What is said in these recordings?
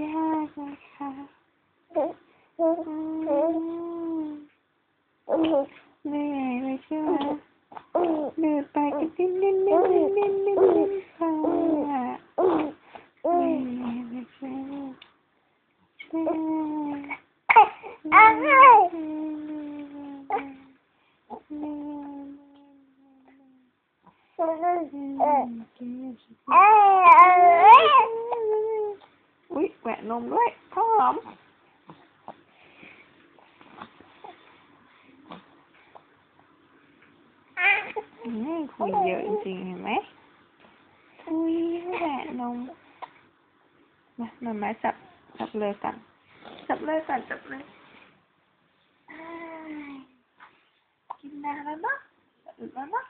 ยากนะคะเหนื่อยเลยใช่ไหมเดินไปก็ดิ้นค่ะเหนื่อยเลยใช่ไหมอุ๊ยแหวะนมด้วยข้าวหอมคุยเยอะจริงๆเห็นไหมคุยแหวะนมมาจับเลยกันจับเลยกินนานแล้วเนาะอึดแล้วเนาะ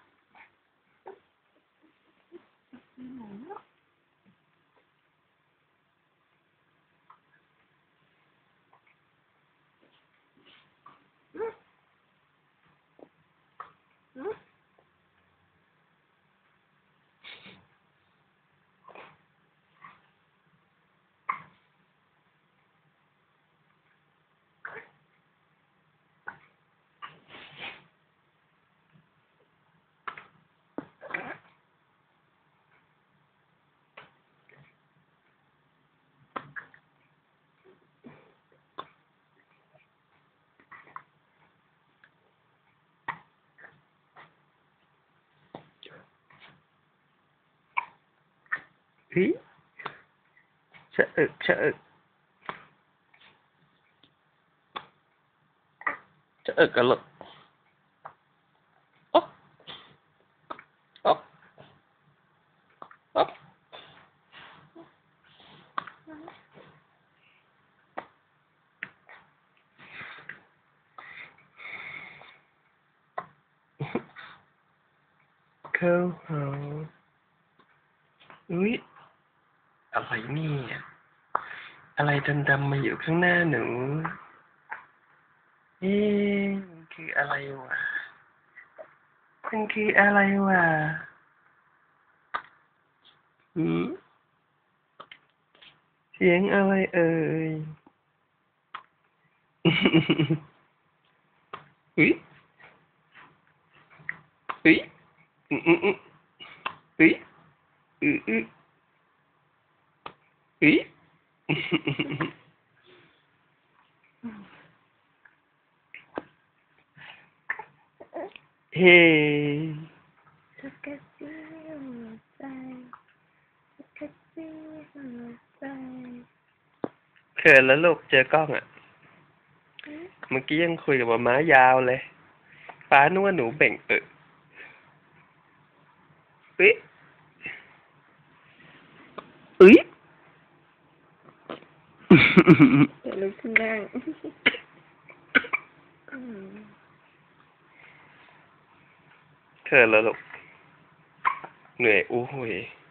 เฮ้ยชะอึกชะอึกกันลูกอ๊อกอ๊อกอ๊อกเข้าหาอุ๊ยอะไรนี่อะไรดำๆมาอยู่ข้างหน้าหนูมันคืออะไรวะเสียงอะไรเอ่ยอุ๊ยอุ๊ยอุ๊ยอุ๊ยเฮ้จักรจี้หัวใจจักรจี้หัวใจเขินแล้วลูกเจอกล้องอ่ะเมื่อกี้ยังคุยกับม้ายาวเลยป้านึกว่าหนูเบ่งอุ๊ยอุ๊ยเดี๋ยวลุกขึ้นนั่งเขินแล้วลูกเหนื่อยอู้หูย